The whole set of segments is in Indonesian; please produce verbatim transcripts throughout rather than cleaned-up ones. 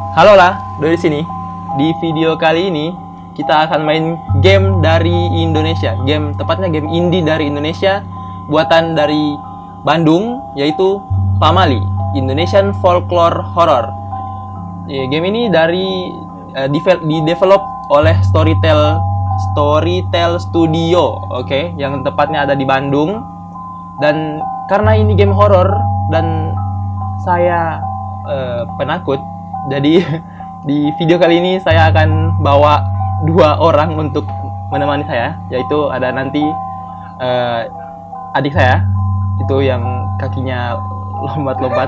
Halo lah, dari sini. Di video kali ini kita akan main game dari Indonesia. Game tepatnya game indie dari Indonesia, buatan dari Bandung, yaitu Pamali, Indonesian Folklore Horror. Ya, game ini dari uh, di develop oleh Storytel Storytel Studio, oke, okay, yang tepatnya ada di Bandung. Dan karena ini game horror dan saya uh, penakut, jadi di video kali ini saya akan bawa dua orang untuk menemani saya, yaitu ada nanti uh, adik saya, itu yang kakinya lompat-lompat.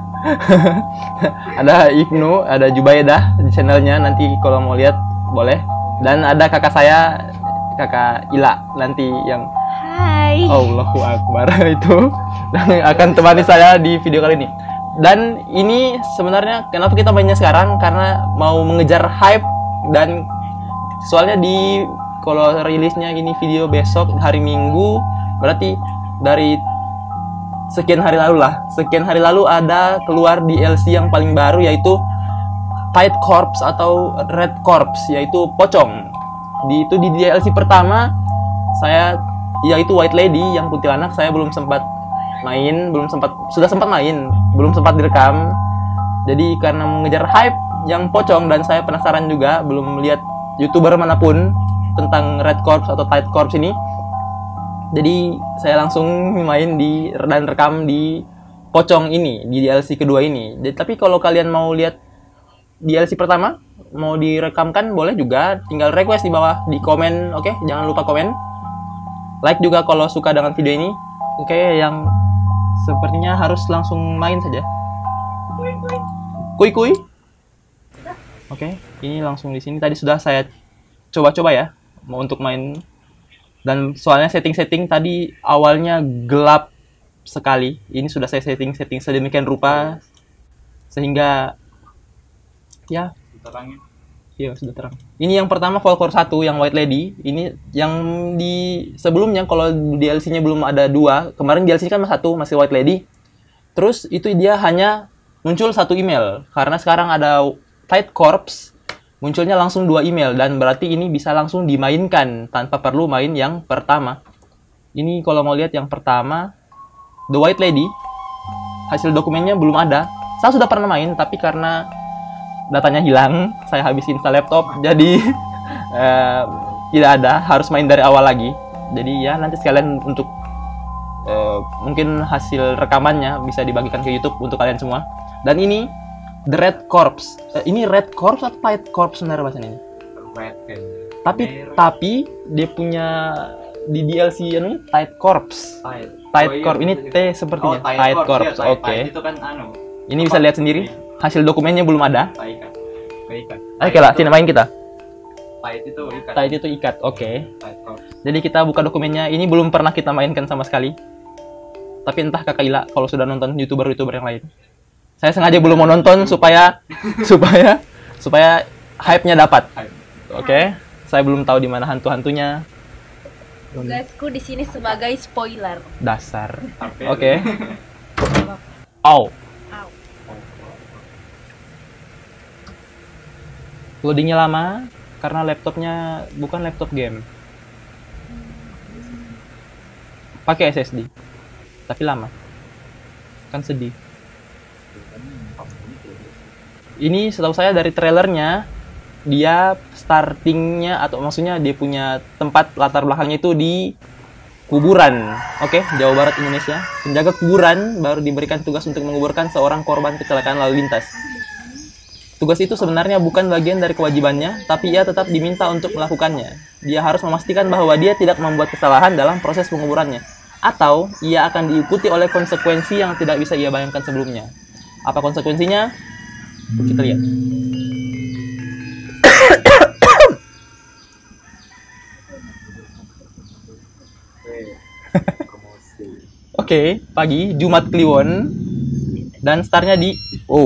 Ada Ibnu, ada Jubaidah di channelnya, nanti kalau mau lihat boleh. Dan ada kakak saya, kakak Ila, nanti yang Hai. Allahu Akbar itu dan akan temani saya di video kali ini. Dan ini sebenarnya kenapa kita mainnya sekarang, karena mau mengejar hype. Dan soalnya di kalau rilisnya ini video besok hari Minggu, berarti dari sekian hari lalu lah sekian hari lalu ada keluar D L C yang paling baru, yaitu Tide Corps atau Red Corps, yaitu pocong. Di itu di D L C pertama saya, yaitu White Lady yang kuntilanak, saya belum sempat main, belum sempat sudah sempat main, belum sempat direkam. Jadi karena mengejar hype yang pocong dan saya penasaran juga, belum lihat YouTuber manapun tentang Red Corps atau Tide Corps ini. Jadi saya langsung main di dan rekam di pocong ini, di D L C kedua ini. Jadi, tapi kalau kalian mau lihat D L C pertama, mau direkamkan boleh juga, tinggal request di bawah di komen, oke? Okay? Jangan lupa komen. Like juga kalau suka dengan video ini. Oke, okay, yang sepertinya harus langsung main saja. Kuy kuy. Oke, okay, ini langsung di sini. Tadi sudah saya coba-coba ya, mau untuk main. Dan soalnya setting-setting tadi awalnya gelap sekali. Ini sudah saya setting-setting sedemikian rupa sehingga ya terangnya. Iya, sudah terang. Ini yang pertama Folklore satu yang White Lady. Ini yang di sebelumnya kalau D L C-nya belum ada dua. Kemarin D L C kan masih satu, masih White Lady. Terus itu dia hanya muncul satu email. Karena sekarang ada Tide Corps, munculnya langsung dua email, dan berarti ini bisa langsung dimainkan tanpa perlu main yang pertama. Ini kalau mau lihat yang pertama, The White Lady, hasil dokumennya belum ada. Saya sudah pernah main, tapi karena datanya hilang, saya habis install laptop, jadi eh, tidak ada, harus main dari awal lagi. Jadi ya nanti sekalian untuk eh, mungkin hasil rekamannya bisa dibagikan ke YouTube untuk kalian semua. Dan ini The Red Corps. Eh, ini Red Corps atau Tide Corps sebenarnya bahasanya ini? Red kan. Tapi Red. Tapi dia punya di D L C ini Tide Corps. Tide, Tide oh, iya, Corps ini T sepertinya. Oh, Tide, Tide Corps. Ya, Oke. Okay. Itu kan anu. Ini bisa lihat sendiri. Hasil dokumennya belum ada. Ikat. Ikat. Oke lah, sini main kita. Tide itu ikat. Tide itu ikat. Oke. Okay. Jadi kita buka dokumennya. Ini belum pernah kita mainkan sama sekali. Tapi entah Kakak Ila kalau sudah nonton YouTuber-YouTuber yang lain. Saya sengaja belum mau nonton supaya supaya supaya hype-nya dapat. Oke. Okay. Saya belum tahu di mana hantu-hantunya. Tugasku di sini sebagai spoiler. Dasar. Oke. Okay. Au. Loadingnya lama karena laptopnya bukan laptop game. Pakai S S D. Tapi lama. Kan sedih. Ini setahu saya dari trailernya, dia startingnya atau maksudnya dia punya tempat latar belakangnya itu di kuburan. Oke, okay, Jawa Barat Indonesia. Penjaga kuburan baru diberikan tugas untuk menguburkan seorang korban kecelakaan lalu lintas. Tugas itu sebenarnya bukan bagian dari kewajibannya, tapi ia tetap diminta untuk melakukannya. Dia harus memastikan bahwa dia tidak membuat kesalahan dalam proses penguburannya, atau ia akan diikuti oleh konsekuensi yang tidak bisa ia bayangkan sebelumnya. Apa konsekuensinya? Kita lihat. Oke, okay, pagi Jumat Kliwon dan startnya di oh.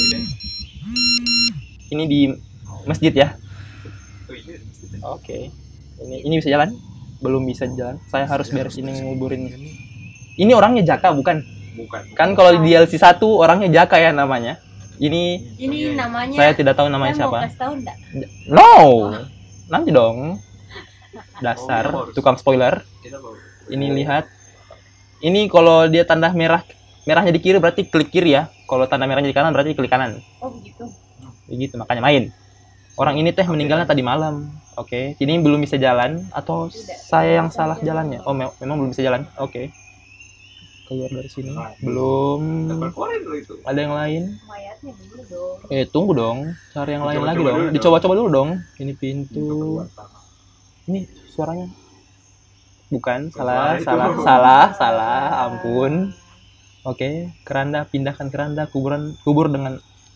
Ini di masjid ya. Oke. Okay. Ini ini bisa jalan? Belum bisa jalan. Saya harus beres ini nguburin. Ini orangnya Jaka bukan? Bukan. Kan kalau di D L C satu orangnya Jaka ya namanya. Ini Ini namanya. saya tidak tahu namanya saya mau siapa. kasih tahu enggak? No, nanti dong. Dasar tukang spoiler. Ini lihat. Ini kalau dia tanda merah, merahnya di kiri berarti klik kiri ya. Kalau tanda merahnya di kanan berarti klik kanan. Oh begitu. Begitu makanya main. Orang ini teh meninggalnya tadi malam. Oke, ini belum bisa jalan atau saya yang salah jalannya? Oh, me- memang belum bisa jalan. Oke. Keluar dari sini. Belum. Ada yang lain? Mayatnya dulu dong. Eh, tunggu dong. Cari yang lain lagi Dicoba-coba dong. dulu Dicoba-coba dulu dong. Ini pintu. Ini suaranya. Bukan, salah, suara salah, itu. salah, salah. Ampun. Oke, keranda pindahkan keranda kuburan kubur dengan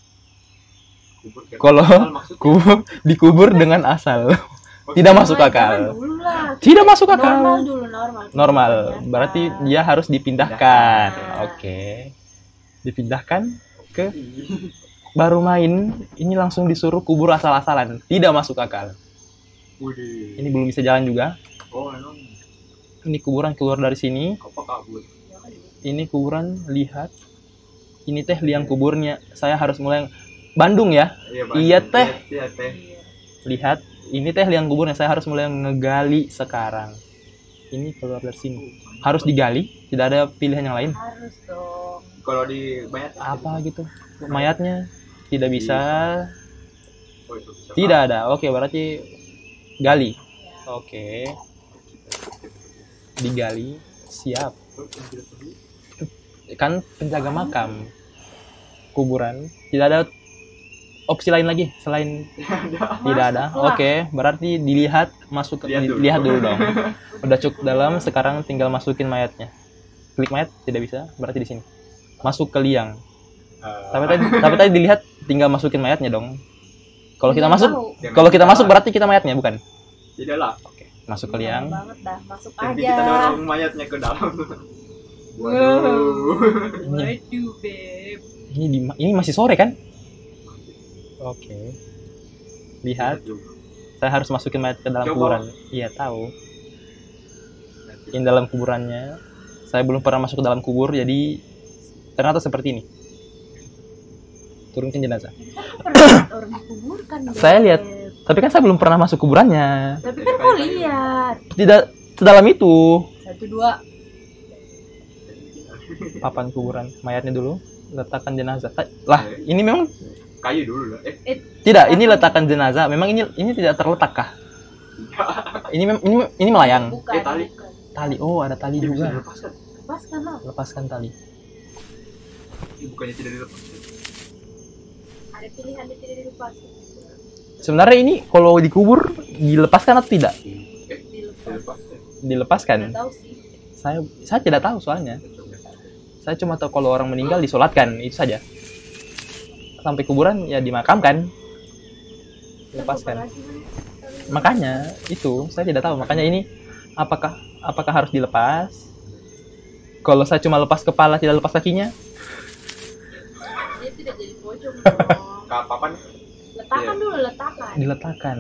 kalau kubur dikubur dengan asal. Tidak masuk Jangan akal. dulu lah. Tidak masuk akal. Normal dulu normal. Normal. Biasa. Berarti dia harus dipindahkan. Nah. Oke. Dipindahkan ke baru main, ini langsung disuruh kubur asal-asalan. Tidak masuk akal. Widih. Ini belum bisa jalan juga. Oh, emang Ini kuburan keluar dari sini. apa kabur? Ini kuburan, lihat. Ini teh liang kuburnya. Saya harus mulai Bandung ya. Bang. Iya, teh. Iya, teh. Lihat, ini teh liang kuburnya. Saya harus mulai ngegali sekarang. Ini keluar dari sini. Harus digali, tidak ada pilihan yang lain. Harus dong. Kalau di banyak Apa gitu? Mayatnya tidak bisa. Oh, itu bisa. Tidak ada. Oke, berarti gali. Oke. Digali. Siap. Kan penjaga makam. Kuburan. Tidak ada opsi lain lagi selain tidak ada. Masuklah. Oke, berarti dilihat masuk ke Lihat dulu. dilihat dulu dong. Udah cukup dalam, sekarang tinggal masukin mayatnya. Klik mayat tidak bisa, berarti di sini. Masuk ke liang. Eh, Tapi tadi tapi tadi dilihat tinggal masukin mayatnya dong. Kalau kita Nggak masuk, tahu. jangan kalau kita salah. masuk berarti kita mayatnya bukan? Tidak lah. Masuk ke liang. Gampang banget dah. Masuk Nanti aja. kita dorong mayatnya ke dalam. Wow. Waduh. Waduh, beb. Ini di, ini masih sore kan? Oke. Lihat, saya harus masukin mayat ke dalam Coba. kuburan. Iya, tahu. Ini dalam kuburannya. Saya belum pernah masuk ke dalam kubur, jadi ternyata seperti ini. Turunkan jenazah. Pernah orang dikuburkan. Beb. Saya lihat. Tapi kan saya belum pernah masuk kuburannya. Tapi kan kau lihat. Tidak sedalam itu. Satu dua. Papan kuburan, mayatnya dulu. Letakkan jenazah. Ta- Lah, ini memang Kayu dulu lah. Eh, Eh, tidak. Ini letakkan jenazah. Memang ini ini tidak terletak kah? Ini mem- ini ini melayang. bukan. Eh, tali. bukan. Tali. Oh, ada tali dia bisa juga. dilepaskan. Lepaskan lah. Lepaskan tali. Eh, bukannya tidak dilepaskan. Ada pilihan dia tidak dilepaskan. Sebenarnya ini kalau dikubur dilepaskan atau tidak? Eh, Dilepas. dilepaskan. Dilepaskan. Nggak tahu sih. Saya saya tidak tahu soalnya. Saya cuma tahu kalau orang meninggal disolatkan, itu saja. Sampai kuburan ya dimakamkan. Dilepaskan. Apa lagi, Man? Makanya itu saya tidak tahu. Makanya ini apakah apakah harus dilepas? Kalau saya cuma lepas kepala tidak lepas kakinya? Dia tidak jadi pocong dong. Kapan? Letakkan Iya. dulu, letakkan. Diletakkan.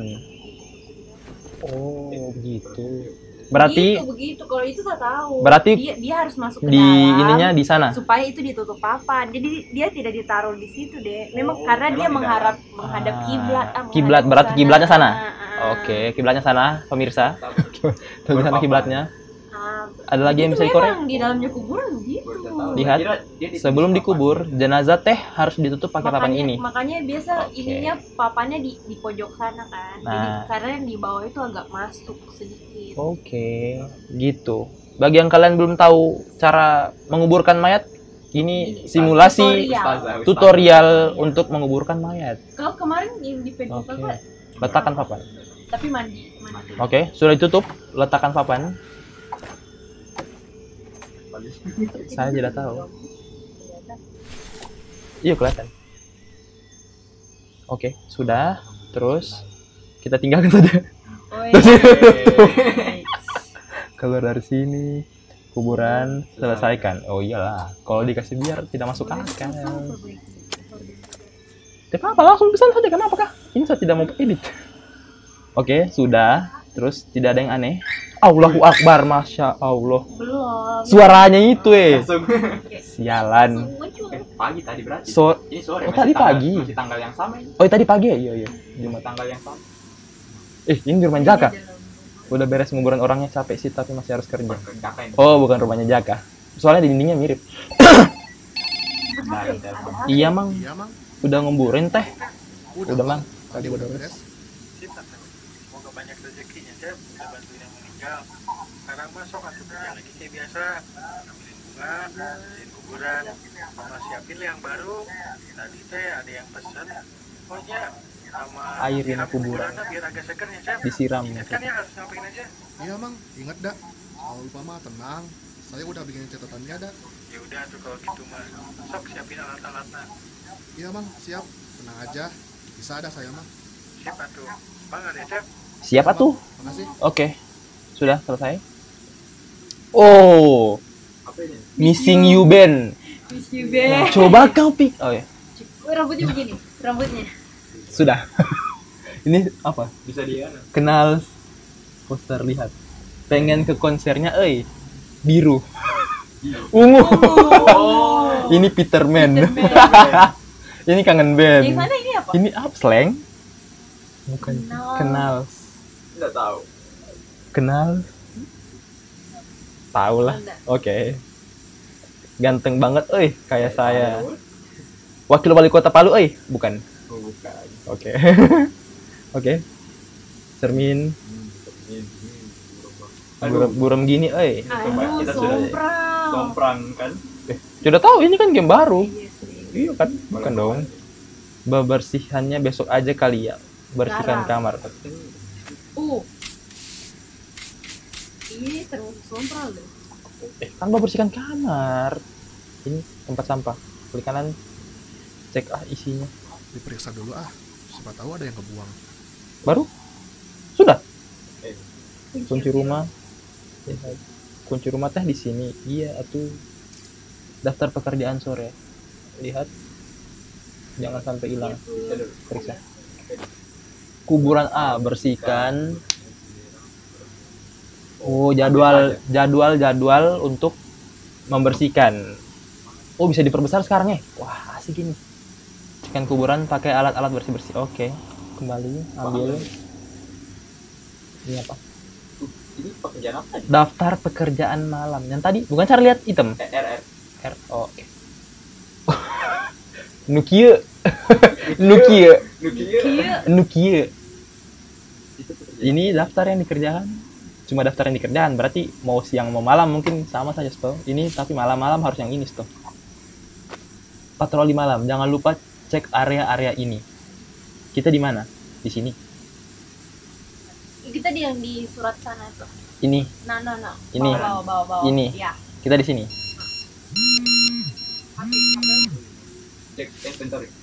Oh, begitu. Berarti begitu, begitu. Kalau itu tak tahu. Berarti dia, dia harus masuk ke di dalam ininya di sana. supaya itu ditutup papan. Jadi dia tidak ditaruh di situ deh. Memang Oh, karena dia memang di mengharap menghadap Ah, kiblat. Ah, kiblat, menghadap berarti ke kiblatnya sana? Ah, ah. Oke, kiblatnya sana, pemirsa. Tuh sana kiblatnya. Ah, Ada lagi yang itu bisa dikorek? memang di dalamnya kuburan begitu. Lihat, sebelum dikubur, jenazah teh harus ditutup pakai papan Makanya- ini. Makanya biasa Oke. ininya papannya di di pojok sana kan. Jadi Nah. karena yang di bawah itu agak masuk sedikit. Oke, gitu. Bagi yang kalian belum tahu cara menguburkan mayat, ini Ini, simulasi tutorial. tutorial untuk menguburkan mayat. Kalau kemarin yang di Facebook Oke. apa? Letakkan papan. Tapi mandi, mandi. Oke, sudah ditutup. Letakkan papan. Saya tidak tahu. Iya kelihatan. Oke, sudah. Terus kita tinggalkan saja. Oh, iya. Keluar dari sini. Kuburan selesaikan. Oh iyalah, kalau dikasih biar tidak masuk akal. Tidak apa, langsung pesan saja. Kenapa kah? Ini saya tidak mau edit. Oke, sudah. Terus tidak ada yang aneh. Allahu Akbar, masya Allah. Belum. Suaranya itu eh. Langsung. Sialan. Muncul. Eh, pagi tadi berarti. So, Ini sore. Oh, masih tadi tanggal- pagi. Masih tanggal yang sama ini. oh tadi pagi ya? Iya iya. Cuma tanggal yang sama. Eh ini di rumah Jaka. Udah beres nguburan orangnya, capek sih tapi masih harus kerja. Bukan Jaka ini. Oh bukan rumahnya Jaka. Soalnya di dindingnya mirip. Nah, ada telepon. Iya mang. Iya mang. Udah nguburin teh. Udah, Udah mang. Tadi udah beres. Semoga banyak rezekinya, Cep. Bisa bantuin yang meninggal. Sekarang masuk atuh kerja lagi kayak biasa. Ambilin bunga, bersihin kuburan, sama siapin yang baru. Tadi teh ada yang pesen. Pokoknya sama Airin siram kuburan. kuburannya biar agak seger ya, Cep. Disiram. Ingat kan ya harus ngapain aja. Iya mang. Ingat dah. Kalau lupa mah tenang. Saya udah bikin catatannya dah. Ya udah tuh kalau gitu mah. Sok siapin alat-alatnya. Iya mang. Siap. Tenang aja. Bisa ada saya mah. Siap atuh. Banget ya, Cep. Siapa tuh? Makasih. Oke. Sudah selesai. Oh, Apa ini? Missing You Band. Miss you, Be. Coba kau pik. Oh ya, Wih, rambutnya begini. Rambutnya. sudah. Ini apa? Bisa dia. Kenal poster, lihat. Pengen ke konsernya, eh biru. Ungu. Oh. Ini Peterman. Peterman. Ini kangen band. Yang mana ini apa? Ini up slang? Bukan. Kenal. Kenal. Enggak tahu. Kenal. Tahu lah. Enggak. Oke. Ganteng banget, eh kayak saya. Wakil wali kota Palu, eh bukan. Oh, bukan. Oke. Oke. Cermin Hmm, ini, ini, burung. buram, buram gini, eh. Coba, Aduh, kita sudah- somprang. Somprang kan? Sudah tahu ini kan game baru. Iya sih. Iya kan? Bukan dong. Bebersihannya besok aja kali ya. Bersihkan Sekarang. kamar. Uh. Iya, terus somprang loh. Eh, kan bersihkan kamar. Ini tempat sampah. Klik kanan. Cek ah isinya. Diperiksa dulu ah. Siapa tahu ada yang kebuang. Baru? Sudah. Eh, Kunci rumah. Kunci rumah teh di sini. Iya, atuh. Daftar pekerjaan sore. Lihat. Jangan sampai hilang. bisa dulu. Periksa. Kuburan A bersihkan. Oh, jadwal jadwal jadwal untuk membersihkan. Oh, bisa diperbesar sekarang ya. Wah, asik ini. Bersihkan kuburan pakai alat-alat bersih-bersih. Oke. Kembali ambil. Ini apa? Ini pekerjaan apa? Daftar pekerjaan malam. Yang tadi bukan cara lihat item. Eh, R R. R O oke. Nukia. Nukia. Nukia. Kia. Nukia. Itu pekerjaan. Ini daftar yang dikerjakan. Cuma daftar yang dikerjakan, berarti mau siang mau malam mungkin sama saja, Sto. Ini tapi malam-malam harus yang ini, Sto. Patroli malam, jangan lupa cek area-area ini. Kita di mana? Di sini. Kita di yang di surat sana tuh. Ini, Nah, nah, nah. Ini. Bawa, bawa, bawa. Ini. Ya. kita di sini. Cek eh bentar. ya.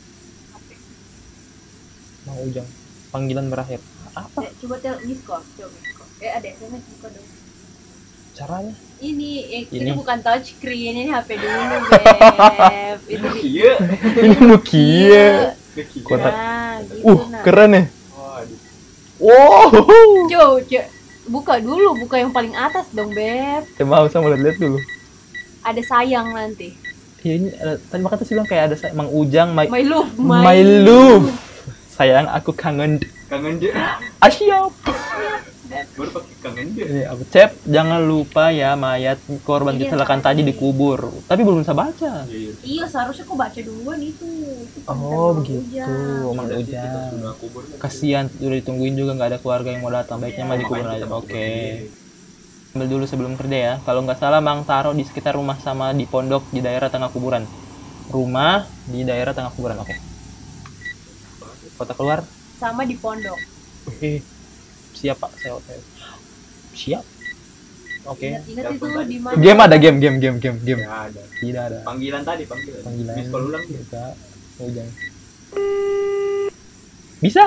Mau ujang. Panggilan berakhir. Apa Eh, coba tel miss call, coba miss call. Eh, ada S M S buka dong. caranya? Ini, eh, Ini. ini bukan touch screen, ini H P dulu, Beb. Itu di- Nukia. Ini Nokia. Nukia. Kotak. Nah, gitu Uh, nah. keren ya. Waduh. Wow. Coba, coba. Buka dulu, buka yang paling atas dong, Beb. Coba usah mau lihat dulu. Ada sayang nanti. Iya ini ada, tadi makanya sih bilang kayak ada sa- Mang Ujang, my, My love, my love. Sayang aku kangen. Kangen dia. Asyap. Baru pakai kangen dia. Ini apa? Cep, jangan lupa ya mayat korban Iya, kecelakaan tadi dikubur. Tapi belum bisa baca. Iya, iya. Iya, seharusnya kok baca duluan itu. Itu Oh, tentang begitu. Ujang. Mang Berarti kita Ujang. sudah kubur. Kasihan udah ditungguin juga nggak ada keluarga yang mau datang. Baiknya Iya. mah dikubur Ngapain aja. kita Oke. kubur? Ambil dulu sebelum kerja ya. Kalau nggak salah Mang taruh di sekitar rumah sama di pondok di daerah tengah kuburan. Rumah di daerah tengah kuburan. Oke. Kota keluar. Sama di pondok. Oke. Siap Pak. Saya oke. Siap. Oke. Ingat-ingat itu Telepon tadi. di mana? Game ada game game game game game. Ya ada. Tidak ada. Panggilan tadi panggilan. Panggilan. Miss call ulang dia. Bisa. Ujang. Bisa?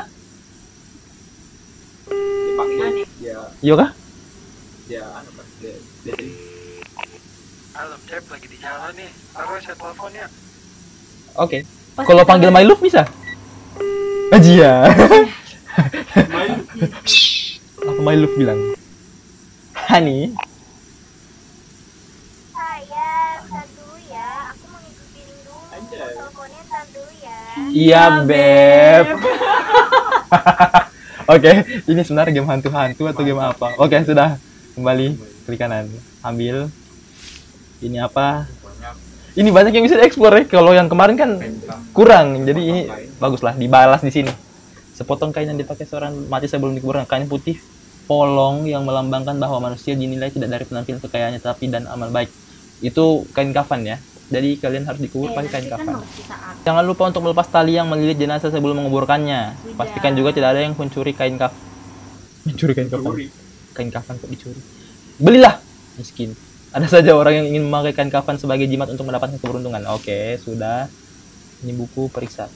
Dipanggil. Aneh. Ya, Iya kah? ya anu kan. Dia dia tadi. Alam, Cep, lagi di jalan nih. Taruh saya telepon ya. Oke. Pas Kalau kita panggil main- my love bisa? Aji ya. Main. Apa my love bilang? Hani. Sayang, tar dulu ya. Aku mau ngikutin dulu. Anjay. Teleponnya tar dulu ya. Iya, Beb. Oke, ini sebenarnya game hantu-hantu atau game apa? Oke, sudah. Kembali klik kanan. Ambil. Ini apa? Banyak Ini banyak yang bisa dieksplor ya. Kalau yang kemarin kan kurang. Jadi ini baguslah dibalas di sini. Sepotong kain yang dipakai seorang mati sebelum dikuburkan. Kain putih polong yang melambangkan bahwa manusia dinilai tidak dari penampilan kekayaannya tapi dan amal baik. Itu kain kafan ya. Jadi kalian harus dikubur pakai kain kan kafan. masih saat. Jangan lupa untuk melepas tali yang melilit jenazah sebelum menguburkannya. Sudah. Pastikan juga tidak ada yang mencuri kain kaf. Mencuri kain kafan. curi. Kain kafan kok dicuri. Belilah, miskin. Ada saja orang yang ingin memakai kain kafan sebagai jimat untuk mendapatkan keberuntungan. Oke, sudah. Ini buku periksa.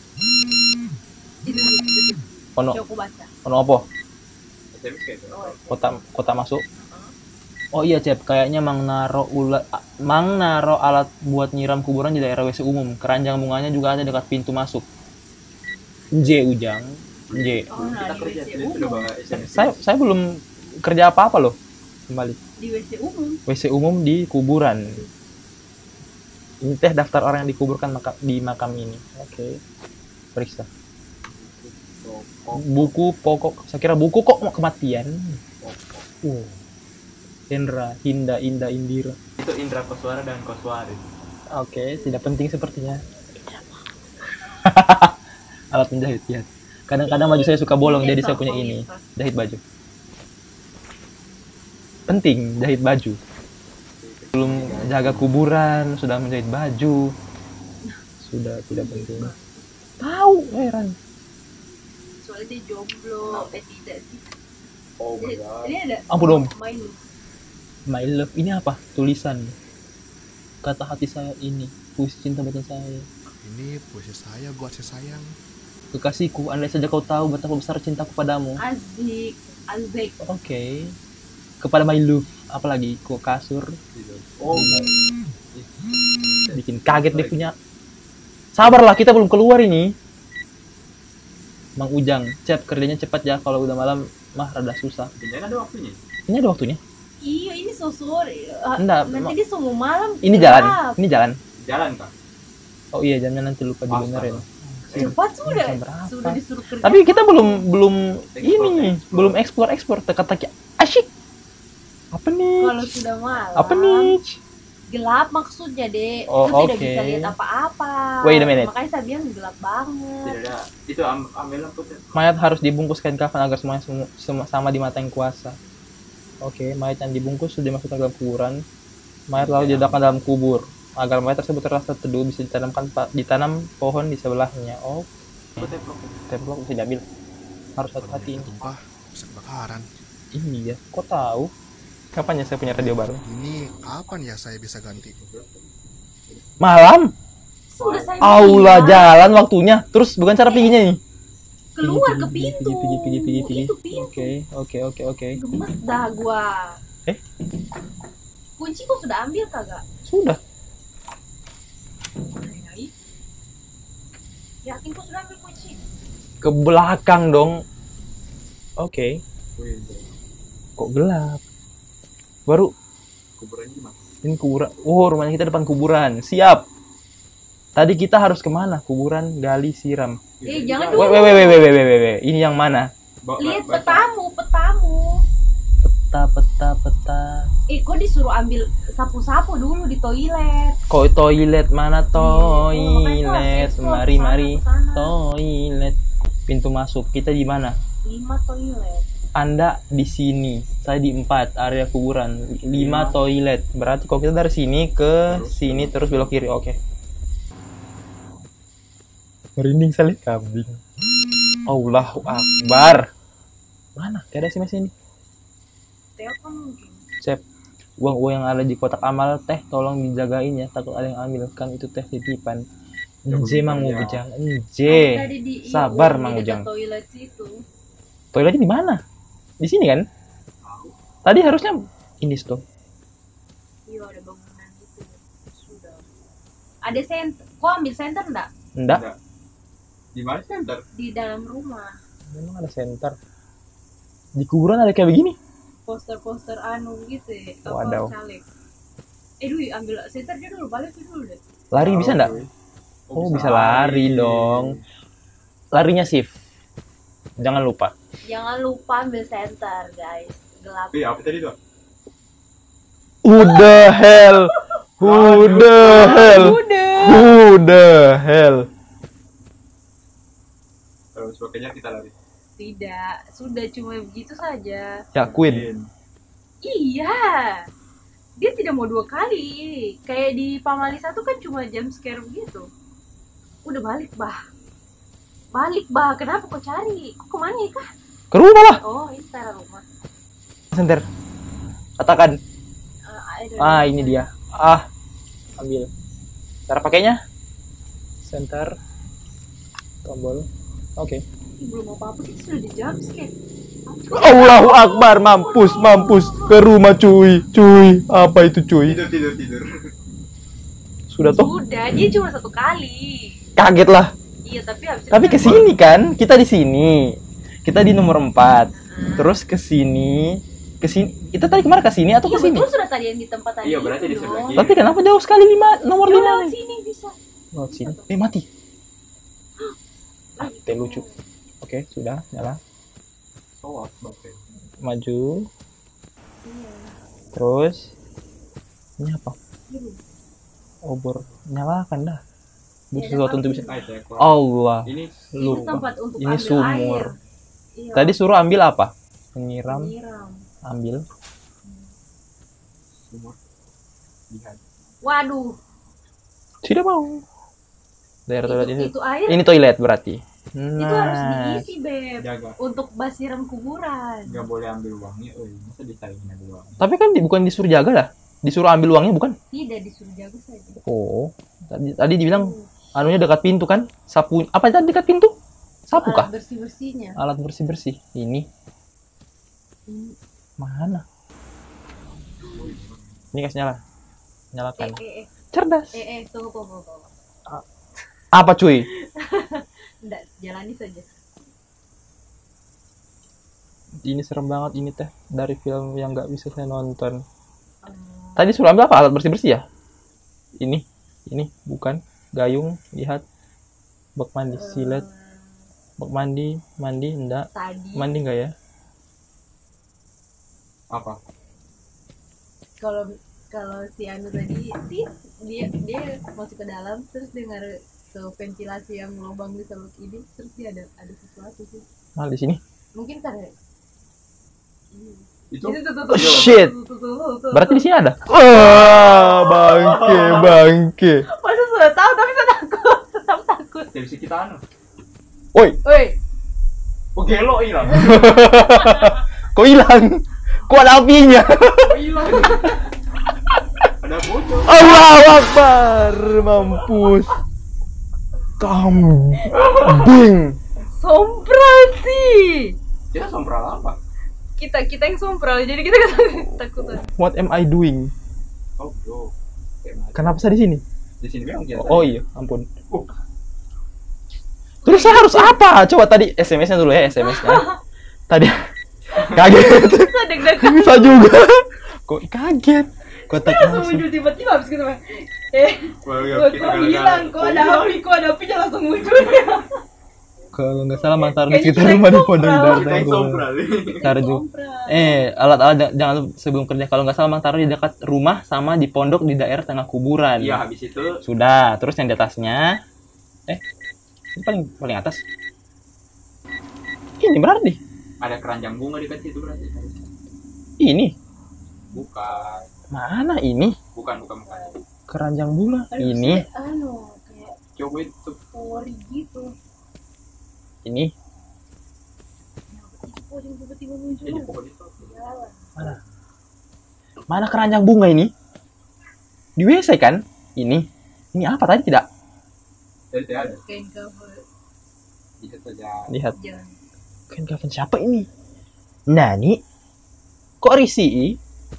Itu itu. Ono, Coba aku baca. ono apa? S M S kayak gitu. Kota kota masuk. Oh iya, Cep, kayaknya Mang naro ulat Mang naro alat buat nyiram kuburan di daerah W C umum. Keranjang bunganya juga ada dekat pintu masuk. J Ujang. J. Oh, nah, Kita di kerja W C jadi sudah umum. bawa S M S. Saya saya belum kerja apa-apa loh. Kembali. Di W C umum. W C umum di kuburan. Ini teh daftar orang yang dikuburkan maka, di makam ini. Oke. Periksa. Buku pokok. Saya kira buku kok mau kematian. Uh. Hendra, Hinda, Inda, Indira. Itu Indra Koswara dan Koswari. Oke, tidak penting sepertinya. Alat menjahit, lihat. Kadang-kadang baju saya suka bolong, jadi saya punya ini. Jahit baju. Penting, jahit baju. Belum jaga kuburan, sudah menjahit baju. Sudah tidak penting. Tahu, heran. Soalnya dia jomblo. Eh tidak sih. Oh my Ini god. ini ada Ampun, Om. main. My love, ini apa? Tulisan. Kata hati saya ini, puisi cinta buatan saya. Ini puisi saya buat si sayang. Kekasihku, andai saja kau tahu betapa besar cintaku padamu. Azik. Azik. Oke. Kepada my love, apalagi kok kasur. Oh Bikin kaget dia punya. Sabarlah, kita belum keluar ini. Mang Ujang, Cep, kerjanya cepat ya, kalau udah malam mah rada susah. Jangan ada waktunya. Ini ada waktunya. Iya ini sore. Uh, Enggak, nanti ma- dia semua malam. Ini gelap. jalan, ini jalan. Jalan kak. Oh iya, jamnya nanti lupa dibenerin. Cepat sudah. Jam berapa? Sudah disuruh kerja. Tapi kita belum belum Explore, ini, explore. belum ekspor ekspor teka-teki asyik. Apa nih? Kalau sudah malam. Apa nih? Gelap maksudnya, Dek. Oh, Lu tidak oke. bisa lihat apa-apa. Wait a minute. Makanya saya bilang gelap banget. Tidak ada. Itu am ambil lampu. Mayat harus dibungkus kain kafan agar semuanya semu- semu- sama di mata yang kuasa. Oke, mayat yang dibungkus sudah dimasukkan ke dalam kuburan. Mayat lalu diletakkan dalam kubur. Agar mayat tersebut terasa teduh bisa ditanamkan pa- ditanam pohon di sebelahnya. Oh, templok bisa diambil. Harus hati-hati ini. Tumpah, bisa kebakaran. Ini ya, kok tahu? Kapan ya saya punya radio baru? Ini kapan ya saya bisa ganti? Malam. Sudah saya Aula bilang. jalan waktunya. Terus bukan cara perginya nih. Keluar ke Pergi, pintu. pergi, pergi, pergi, pergi. Itu pintu. Oke, oke, oke, oke. Gemes dah gua. Eh? Kunci kok sudah ambil kagak? Sudah. Hai. Yakin kok sudah ambil kunci? Ke belakang dong. Oke. Kok gelap? Baru Kuburannya di mana? ini kuburan. Oh, rumahnya kita depan kuburan. Siap. Tadi kita harus kemana? Kuburan gali siram. Eh, jangan Wait, dulu. wait, wait, wait, wait, wait, wait, wait. Ini yang mana? Lihat petamu, petamu. Peta, peta, peta. Eh, kok disuruh ambil sapu-sapu dulu di toilet? Kok toilet mana Oh, toilet? makanya aku explore Mari, kesana, mari. kesana. Toilet. Pintu masuk. Kita di mana? Lima toilet. Anda di sini, saya di empat area kuburan, lima toilet. Berarti kalau kita dari sini ke sini terus belok kiri, oke. Merinding salih kambing. Allahu Akbar. Mana? Gak ada sih mas ini. Telepon mungkin. Cep, uang-uang yang ada di kotak amal teh tolong dijagain ya, takut ada yang ambil kan itu teh titipan. Nje Mang Ujang, nje. Tadi di- iya, Sabar di Mang dekat Ujang. Toilet situ. Toiletnya di mana? Di sini kan? Tadi harusnya ini stop. Iya, ada bangunan itu. Sudah. Ada senter. Kok ambil senter enggak? Enggak, Di mana center? Di dalam rumah. memang ada center. Di kuburan ada kayak begini. Poster-poster anu gitu ya. Apa, Wadaw. caleg. Eh dulu ambil senternya dulu, balik dulu deh. Lari bisa nggak? Oh, bisa lari dong. Larinya shift. Jangan lupa. Jangan lupa ambil center, guys. Gelap. Eh, apa tadi tuh? Who the hell? Who the hell? Udah. Who the hell? Kalau sebagainya kita lari. Tidak, sudah cuma begitu saja. Ya, Queen. Iya. Dia tidak mau dua kali. Kayak di Pamalisa tuh kan cuma jump scare begitu. Udah balik, bah. Balik, bah. Kenapa kau cari? Kau kemana ya, kah? Ke rumah lah. Oh, ini sekarang rumah. Center. Katakan. Uh, I don't Ah, know. ini dia. Ah, ambil. Cara pakainya? Center. Tombol. Oke. Ih, belum apa-apa kita sudah di jump scare. Allahu Akbar, mampus, mampus. Ke rumah cuy, cuy. Apa itu cuy? Tidur, tidur, tidur. Sudah toh? Sudah, dia cuma satu kali. Kaget lah. Iya, tapi habis itu Tapi kan- ke sini kan, kita di sini. Kita di nomor empat. Terus ke sini, ke sini. Kita tadi kemarin ke sini atau Iya, ke sini? betul sudah tadi yang di tempat tadi. Iya, berarti itu di sebelah dong. kiri. Tapi kenapa jauh sekali lima nomor Yuk, lima lewat nih? sini bisa. Lewat sini. Eh, mati. Ah, teh lucu. Oke, sudah, nyala. Oh, oke. Maju. Iya. Terus ini apa? Iya. Obor. Nyalakan dah. Butuh Iya, sesuatu tapi- untuk bisa. Ah, itu ya, keluar. Allah. Ini Itu Lupa. tempat untuk Ini ambil sumur. air. Iya. Tadi suruh ambil apa? Menyiram, Menyiram. ambil. sumur. Lihat. Waduh, Tidak mau. Daerah toilet itu, ini. itu air Ini toilet berarti. itu harus Nah, diisi, Beb. Jaga. Untuk basiram kuburan. Nggak boleh ambil uangnya. Oh, masa disaingin ambil uangnya? tapi kan di- bukan disuruh jaga lah. Disuruh ambil uangnya bukan? Tidak disuruh jaga saja. Oh, tadi tadi dibilang anunya dekat pintu kan? Sapu apa tadi dekat pintu? Sapu kah? Bersih-bersihnya. Alat bersih-bersih. Ini Hmm. mana? Ini kasih nyala. Nyalakan. Eh, eh, eh, Cerdas. eh, eh, tunggu, tunggu, tunggu. Apa cuy? Nggak, jalani saja. Ini serem banget ini teh dari film yang nggak bisa saya nonton. Hmm. Tadi suruh ambil apa? Alat bersih-bersih ya? Ini, ini bukan gayung. Lihat, bak mandi silet, bak mandi, mandi enggak? Tadi Mandi enggak ya? Apa? kalau kalau si Anu tadi tit, dia dia masuk ke dalam terus dengar ke ventilasi yang lubang di seluk ini terus dia ada ada sesuatu sih Nah, di sini. mungkin karena Itu? itu tuh tuh Oh, tuh, shit. tuh, tuh, tuh, tuh, tuh. Berarti di sini ada. Wah, bangke, bangke. Masa sudah tahu tapi saya takut tetap takut. Televisi kita anu. Woi, Woi, Oh, gelo hilang. kok hilang? Kok ada apinya? Hilang. Ada bocor. Allahu Akbar, mampus. Kambing. sompral sih. Kita sompral apa? Kita kita yang sompral jadi kita ketakutan. What am I doing? Oh, bro. Kayak Kenapa saya di sini? di sini memang kita. Oh iya, ampun. Oh, Terus saya harus apa? Coba tadi S M S-nya dulu ya, S M S-nya. Tadi kaget. Kita deg-degan Bisa juga. Kok kaget? Kotak langsung langsung. muncul tiba-tiba habis gitu Bang. Eh, wah, ya, kok kita kok gara-gara- hilang, kok ada api, kok ada apinya langsung muncul ya. Kalau nggak salah mantar di Kayaknya sekitar kita rumah di yang pondok sompral. Kita yang sompral. Tarju. Sompral. Eh, alat-alat j- jangan lupa sebelum kerja kalau nggak salah mang taruh di dekat rumah sama di pondok di daerah tengah kuburan. Iya, habis itu Sudah, terus yang di atasnya eh ini paling paling atas. Ini berarti. ada keranjang bunga dekat situ berarti. Ini. Bukan. Mana ini? Bukan, bukan, bukan. Keranjang bunga. Aduh, Ini. saya, anu kayak Coba itu. pori gitu. Ini. Pori tiba-tiba muncul. Jadi pokok itu. Jalan. Mana? Mana keranjang bunga ini? Di W C kan? Ini. Ini apa tadi tidak? Jadi tidak ada. Kain cover. Itu saja. Lihat. Jangan. Kan kapan siapa ini? Nani? Kok Risi?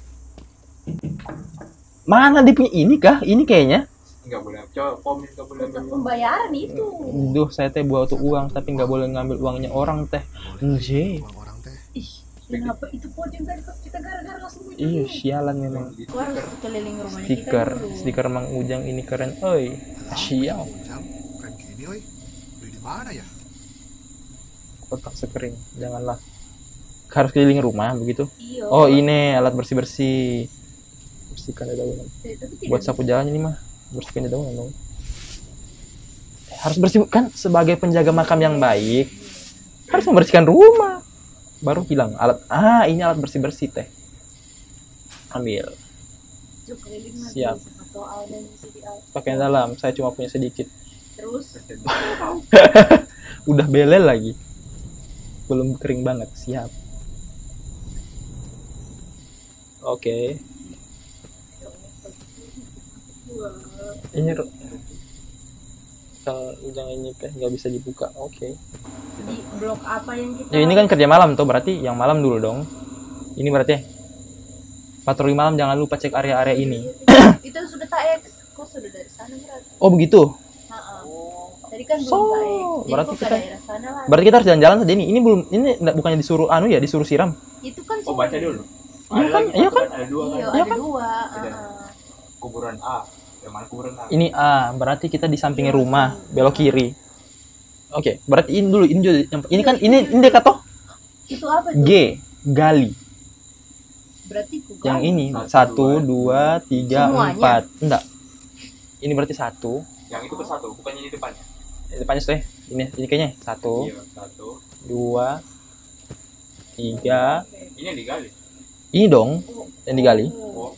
Mana dia punya ini kah? Ini kayaknya. Enggak boleh. Coba komen enggak boleh Untuk ambil. pembayaran itu. Duh, saya teh buat tuh uang tapi nggak boleh ngambil uangnya orang teh. Boleh Nje. uang orang teh. Ih, Kenapa itu pocong tadi pas kita gara-gara langsung muncul? Iya, sialan memang. Gua harus keliling rumahnya Stiker, kita dulu. stiker Mang Ujang ini keren. Oi, sial. Jam keren gini, oi. Beli di mana ya? Kotak sekering, janganlah. Harus keliling rumah begitu. Iya. Oh, ini alat bersih-bersih. Bersihkan dedaunan. Eh, tapi tidak Buat sapu jalan ini mah, bersihkan dedaunan dong. Harus bersih kan sebagai penjaga makam yang baik. Harus membersihkan rumah. Baru hilang alat. Ah, ini alat bersih-bersih teh. Ambil. bisa keliling nanti, Siap. siapa tahu ada yang bisa di- Pakaian dalam, saya cuma punya sedikit. Terus Udah belel lagi. Belum kering banget, siap. Oke. Ini ru- Kang Ujang ini teh nggak bisa dibuka. Oke. di blok apa yang kita Ya ini kan kerja malam tuh, berarti yang malam dulu dong. Ini berarti patroli malam, jangan lupa cek area-area ini. itu sudah tak X kok sudah dari sana berarti. Oh begitu. Ha-ha. Tadi kan belum So, tak X. Jadi berarti kok ke kita- daerah sana lah. Berarti kita harus jalan-jalan saja ini. Ini belum, ini nggak- bukannya disuruh anu ya, disuruh siram. Itu kan Oh, baca dulu. Iya kan? lagi Iya satu kan? Ada dua Iya, kan? Iya ada kan? dua. Ada. ha-ha. Kuburan A. Yang mana kuburan A? Ini A, berarti kita di sampingnya rumah, belok kiri. Oke, berarti ini dulu, ini juga yang- ini kan ini ini dekat toh? Itu apa tuh? G, gali. Berarti ku Yang gali. ini Satu, satu, dua, dua, tiga, Semuanya? empat. Enggak. Ini berarti satu. Yang itu ke satu, bukannya di depannya. Di depannya tuh ya. Ini, ini kayaknya satu, Iya, satu. dua, tiga. Ini yang digali. Ini dong yang digali. Oh,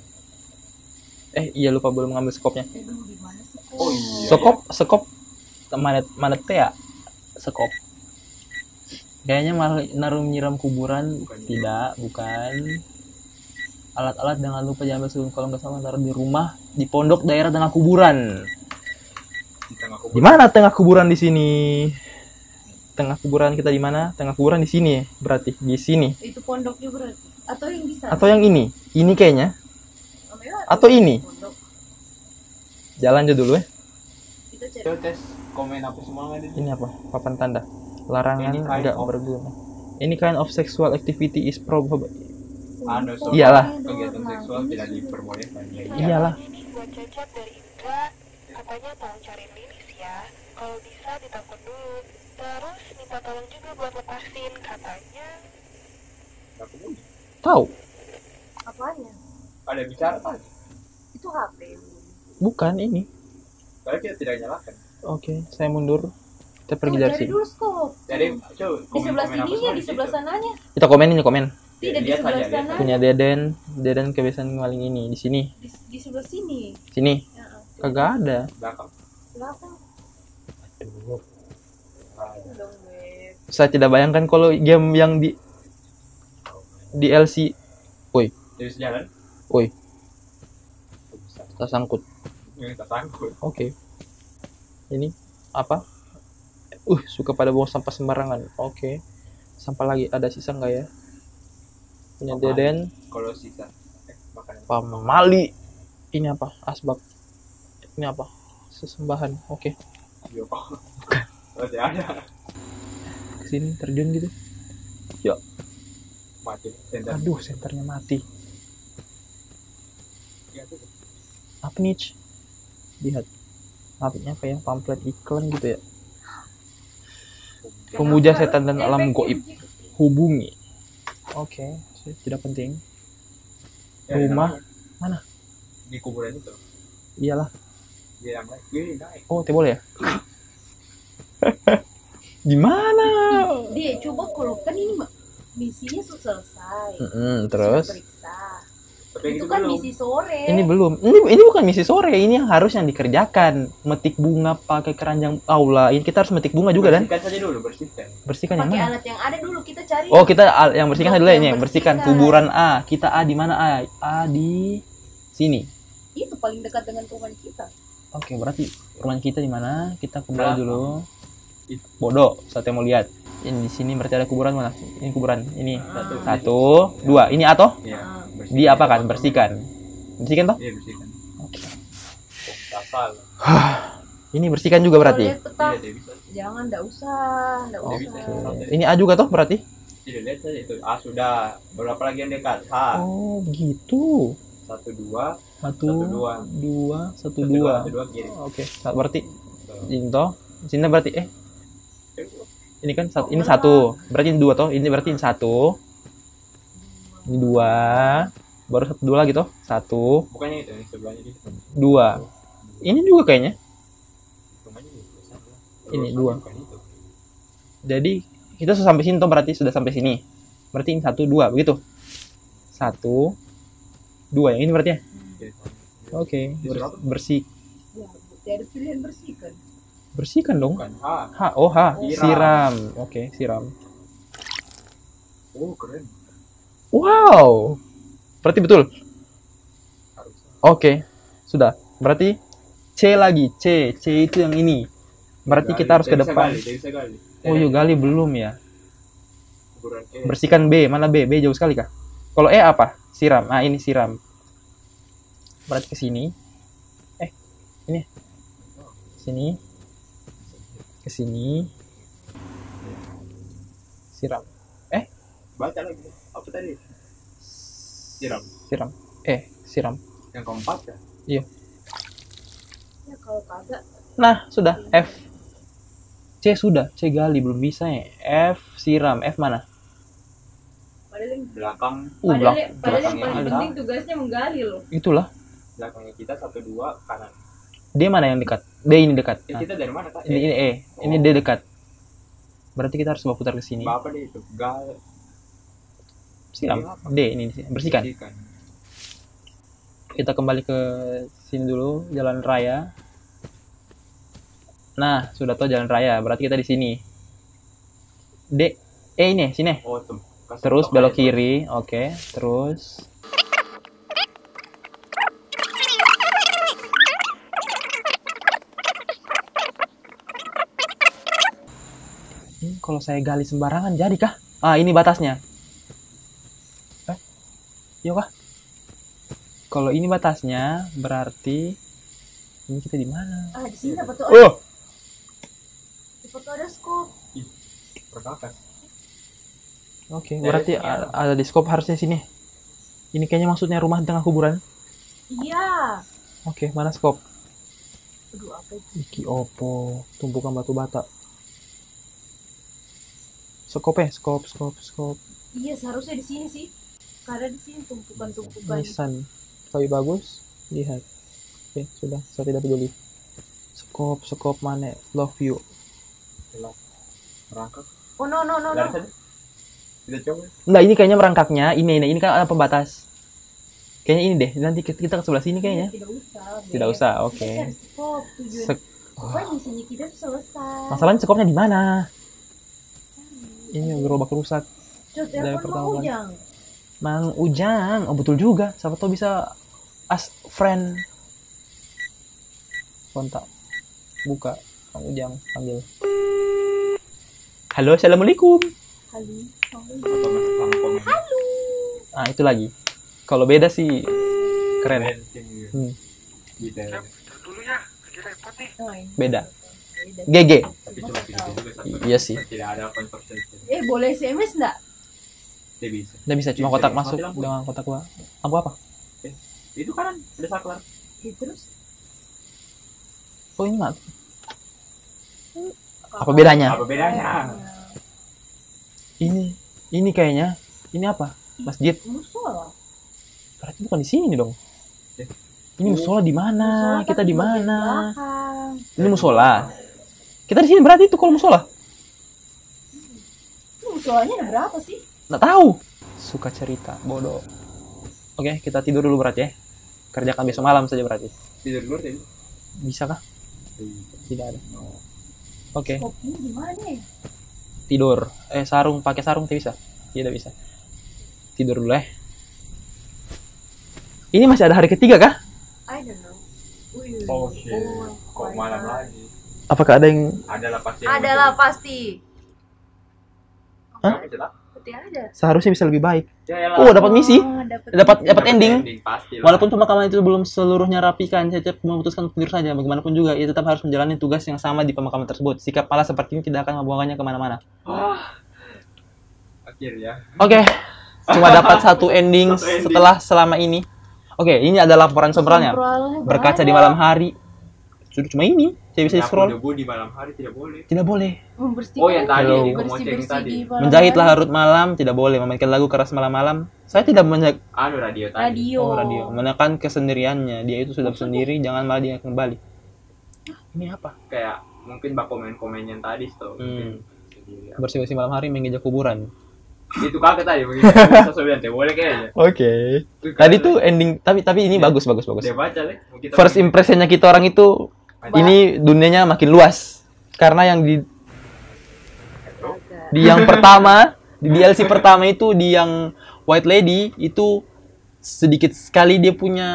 Eh iya lupa belum ngambil skopnya. Aduh, di mana sih? oh iya. Skop, skop. Mana mana teh ya? Skop. Kayaknya malah naruh nyiram kuburan. Bukan. Tidak, bukan. Alat-alat jangan lupa diambil sebelum, kalau nggak salah taruh di rumah, di pondok daerah tengah kuburan. Di tengah kuburan. Di mana tengah kuburan di sini? Tengah kuburan kita di mana? Tengah kuburan di sini, berarti di sini. Itu pondok juga berarti. Atau yang bisa? Atau yang ini? Ini kayaknya. Namanya atau ini? pondok. Jalan aja dulu ya. Kita cari. Coba tes komen apa semua nggak ada. Ini apa? Papan tanda. Larangan Any kind enggak of- berguna. Any kind of sexual activity is probable. Ada semua Iyalah. kegiatan seksual tidak diperbolehkan. Ya, iya. Iyalah. Ini buat cacat dari Indra, katanya tolong cariin Lilis ya. Kalau bisa ditelepon dulu. Terus minta tolong juga buat lepasin, katanya. Nggak kemudian. Tahu? Apanya? Ada bicara tadi. Itu H P. Bukan ini. Karena kita tidak nyalakan. Oke, saya mundur. Kita pergi Oh, dari cari sini. dulu skop. Jadi coba Di sebelah komen-komen apa sininya, semua di sebelah situ. sananya. Kita komen ini komen. Tidak di lihat sebelah aja, lihat sana. Punya Deden, Deden kebiasaan maling ini di sini. Di, di sebelah sini. Sini. Ya, Kagak ada. Belakang. belakang. Ah, Dong, Beb. Saya tidak bayangkan kalau game yang di di L C. Woi, Jadi sejalan. woi, Bisa. kita sangkut. Yang kita sangkut. Oke. Ini apa? Uh, suka pada buang sampah sembarangan. Oke. Sampah lagi ada sisa nggak ya? Punya Apaan? Deden, Kalau sisa. Eh, makanan. pamali. Ini apa? Asbak. Ini apa? Sesembahan. Oke. Yo. Oh, tidak ada. Kesini terjun gitu. Mati. Sender. Aduh, senternya mati. Ya, tuh. Apa nih? Ci? Lihat. Apa ya? Pamflet iklan gitu ya. Pemuja setan dan alam goib. Hubungi. Oke, tidak penting. Ya, ada Rumah. nama. Mana? Di kuburan itu. Iyalah. Dia yang naik. Wih, naik. Oh, teh boleh ya? Gimana? Dia coba kalau kan ini Mbak, misinya sudah selesai. Mm-mm, Sudah terus periksa. Tapi Itu itu kan belum. misi sore. ini belum. Ini ini bukan misi sore, ini yang harus yang dikerjakan. Metik bunga pakai keranjang aula. Ini kita harus metik bunga juga dan Bersihkan saja dulu, bersihkan. bersihkan yang pakai mana? alat yang ada dulu kita cari. Oh, kita al- yang bersihkan dulu ya, ini yang Yang bersihkan bersihkan. kuburan A. Kita A di mana A? A di sini. Itu paling dekat dengan rumah kita. Oke, berarti rumah kita di mana? Kita ke bawah Belakang. dulu. Bodoh, saya mau lihat. Ini di sini berarti ada kuburan mana? Ini kuburan. Ini Satu. satu, dua. Ini A toh? Iya. Di apa kan? Bersihkan. Bersihkan toh? Iya, bersihkan. Oke. Oh, kapal. Ini bersihkan juga berarti. Kalau lihat peta, Iya, dia bisa. jangan, enggak usah, enggak Oke. usah. Ini A juga toh berarti? Tidak lihat saja itu. Ah sudah. Berapa lagi yang dekat? H. Oh, gitu. Satu dua. Satu, Satu, dua. dua, satu, Satu, dua. Satu dua kiri. Oke, sa- berarti Tuh. ini toh. Sini berarti eh ini kan satu, ini satu. Berarti ini dua toh. Ini berarti ini satu. Ini dua. Baru satu dua lagi toh. Satu, Bukannya itu, yang sebelahnya di situ. dua. Ini juga kayaknya. Hitungannya itu. Satu. Ini, Terus dua. bukan itu. Jadi kita sudah sampai sini toh, berarti sudah sampai sini. Berarti ini satu, dua, begitu. Satu, dua. Yang ini berarti ya. Oke, ber- bersih, Ya, ada pilihan bersihkan. bersihkan dong. Bukan H. H, oh H, Siram. siram. Oke, siram. Oh keren. Wow, berarti betul. Harusnya. Oke, sudah. Berarti C lagi, C, C itu yang ini. Berarti Gali. kita harus ke Dia bisa depan. gali, dia bisa gali. Oh, yuk gali belum ya. Kuburan E. Bersihkan B, mana B? B jauh sekali kah? Kalau E apa? Siram. Ah, ini siram. Berarti ke sini. Eh, ini. Sini. Ke sini. Siram. Eh, Baca lagi. Apa tadi? Siram. siram. Eh, siram. Yang keempat ya? Iya. Ya kalau kagak Nah, sudah. F. C sudah. C gali belum bisa ya. F siram. F mana? padahal yang Belakang. Uh, padahal, belak yang- padahal yang belakangnya paling ada. penting tugasnya menggali loh. Itulah. Belakangnya kita satu dua kanan. D mana yang dekat? D ini dekat. Ya Nah, kita dari mana kak? ini ini E. Ini D dekat. Berarti kita harus bawa putar ke sini. Apa deh itu? Gal. Siram. Ini apa? D ini bersihkan. Bersihkan. Kita kembali ke sini dulu, jalan raya. Nah, sudah tahu jalan raya, berarti kita di sini. D, E ini, sini. Oh tuh. Kasih Terus tok belok aja. kiri, oke. Terus Hmm, kalau saya gali sembarangan jadi kah? Ah, ini batasnya. Eh, iya kah? Kalau ini batasnya, berarti ini kita di mana? Ah di sini dapat tuh. Oh, Di foto ada scope. Perkakas. oke. Dari Berarti sini a- ada di scope harusnya sini. Ini kayaknya maksudnya rumah di tengah kuburan. Iya. Oke, mana scope? Aduh apa itu? Iki opo, tumpukan batu bata. Scope ya, scope, scope, scope. Iya seharusnya di sini sih. Karena di sini tumpukan-tumpukan. Nisan, kayu bagus. Lihat. Oke, sudah. Saya tidak peduli. Scope, scope mana? Love you. Merangkak. Oh no no no no. Dari sana. Kita coba. Enggak, ini kayaknya merangkaknya. Ini, ini, ini kan ada pembatas. Kayaknya ini deh. Nanti kita kita ke sebelah sini kayaknya. Tidak usah. Beb. Tidak usah, Kita oke. cari scope tujuan. Sek- Pokoknya misinya kita tuh selesai. Masalahnya scope-nya di mana? Ini gerobak rusak. Cuk, dari telepon pertama mau kali. Ujang. Mang Ujang. Oh, betul juga. Siapa tahu bisa as friend. Kontak. Buka. Mang Ujang panggil. Halo, assalamualaikum. Kali. Atau masuk sama komen. Ah, itu lagi. Kalau beda sih keren. Keren sih. Hmm, Gitu. Siap, tutup dulu ya. Lagi repot nih. Oh, ini. beda. Beda. G G. Tapi cuma gitu juga satu. Iya sih. Tidak ada konversi. Eh boleh S M S enggak? Tidak bisa. Nggak bisa cuma Bisa, kotak bisa. masuk Mati lampu. dengan kotak gua. Lampu apa? Itu kanan. Ada saklar. Ya, terus Oh, ini mati. Apa bedanya? Apa bedanya? Ini ini kayaknya. Ini apa? Masjid. musola. Berarti bukan di sini dong. Eh. Ini musola di mana? Musola kan Kita di bagian mana? belakang. Ini musola. Kita di sini berarti itu kalau musola. Ini musolanya ada berapa sih? Nggak tahu. Suka cerita, bodoh. Oke, kita tidur dulu berarti ya. Kerjakan besok malam saja berarti. Tidur dulu tadi. Bisa kah? Tidak ada. Oke, Scope ini gimana ya? tidur. Eh, sarung, pakai sarung tidak bisa. Tidak bisa. Tidur dulu ya. Ini masih ada hari ketiga kah? I don't know. Wih. Oh shit. Oh, Kok my malam God. lagi? Apakah ada yang Adalah pasti. Adalah pasti. Hah? Pasti ada. seharusnya bisa lebih baik? Ya, Oh, dapat misi. Oh, dapat Dapat misi. dapat ending. Pasti lah. Walaupun pemakaman itu belum seluruhnya rapikan, saya tetap memutuskan untuk tidur saja. Bagaimanapun juga, ia tetap harus menjalani tugas yang sama di pemakaman tersebut. Sikap malas seperti ini tidak akan membuangnya kemana-mana. Ah. terakhir ya. Oke, cuma dapat satu ending Satu ending. setelah selama ini. Oke, ini adalah laporan sobralnya. Sobralnya Berkaca di banyak. malam hari. Sudah cuma ini, saya bisa di scroll. Debu di malam hari tidak boleh. Tidak boleh. Membersihkan. Oh, yang tadi, yang di Komoceng tadi. di malam Menjahit hari. larut malam tidak boleh. Memainkan lagu keras malam-malam. Saya tidak menjag Anu radio tadi. Radio. oh, radio. Menekan kesendiriannya. Dia itu sudah sendiri. Jangan malah dia kembali. Ini apa? Kayak mungkin bak komen-komen yang tadi tuh. Hmm. Sendiri. Bersih-bersih malam hari menginjak kuburan. Itu kakek tadi begitu. Sesuai yang boleh kayaknya. Oke. Tadi tuh ending tapi tapi ini bagus bagus bagus. Dia baca deh. Kita First impressionnya kita orang itu ini dunianya makin luas karena yang di di yang pertama di D L C pertama itu di yang White Lady itu sedikit sekali dia punya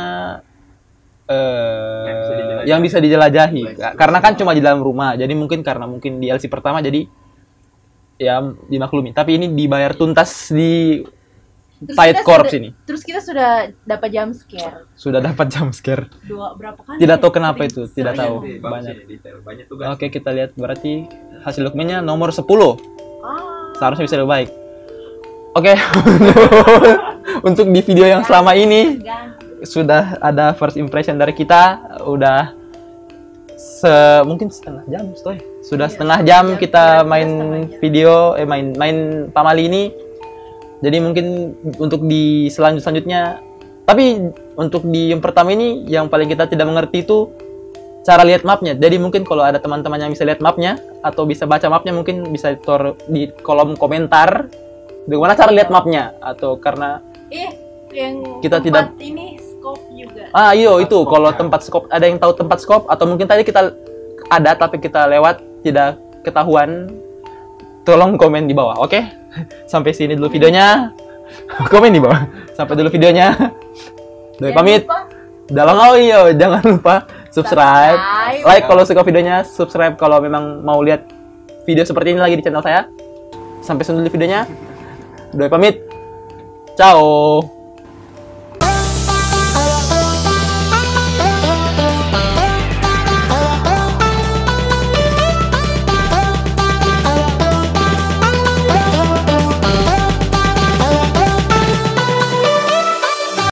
eh Yang bisa dijelajahi. yang bisa dijelajahi Bisa. karena kan cuma di dalam rumah jadi mungkin karena mungkin D L C pertama jadi ya dimaklumi tapi ini dibayar tuntas di Terus Fight kita Corps sudah- ini Terus kita sudah dapat jump scare sudah dapat jump scare. dua berapa kali? Tidak tahu kenapa Sering- itu, tidak sering. tahu. Bagus Banyak. ini, detail. Banyak tugas. Oke, kita lihat berarti hasil dokumennya nomor sepuluh. Ah. Seharusnya bisa lebih baik. Oke. Untuk di video yang selama ini Ganti. sudah ada first impression dari kita, udah se mungkin setengah jam, Stoy. Sudah Iya, setengah jam jam, kita kira-kira main setengah jam. video eh main main pamali ini. Jadi mungkin untuk di selanjut selanjutnya tapi untuk di yang pertama ini yang paling kita tidak mengerti itu cara lihat mapnya. Jadi mungkin kalau ada teman-teman yang bisa lihat mapnya atau bisa baca mapnya mungkin bisa tor di kolom komentar bagaimana cara lihat mapnya atau karena Eh, yang Kita tempat ini scope juga. ah iyo Tempat itu scope kalau ya. tempat scope ada yang tahu tempat scope atau mungkin tadi kita ada tapi kita lewat tidak ketahuan tolong komen di bawah. Oke, sampai sini dulu videonya. Komen di bawah. Sampai dulu videonya. Doi Jangan pamit. lupa Dalam oh iya jangan lupa subscribe, Subscribe. like kalau suka videonya, subscribe kalau memang mau lihat video seperti ini lagi di channel saya. Sampai sini dulu videonya. Doi pamit. Ciao.